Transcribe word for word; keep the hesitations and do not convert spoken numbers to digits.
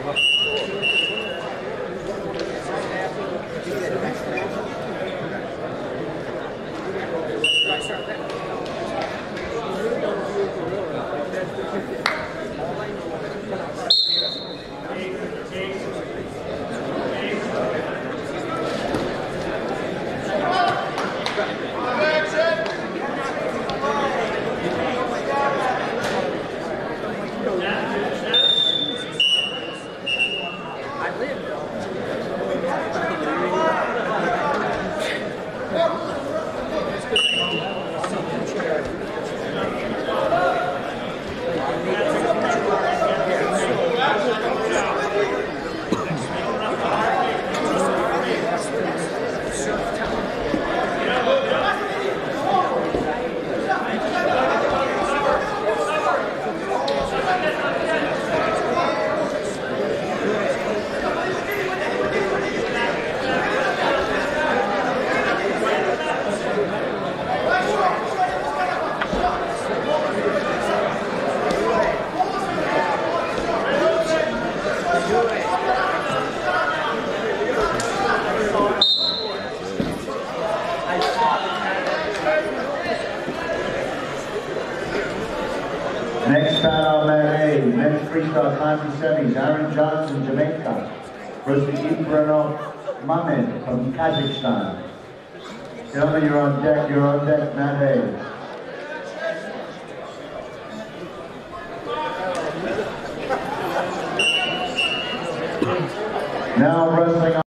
Next battle, mat A, men's freestyle climbing semis, Aaron Johnson, Jamaica, versus Ibrahim Mamed from Kazakhstan. Gentlemen, you're on deck, you're on deck, mat A. Now wrestling on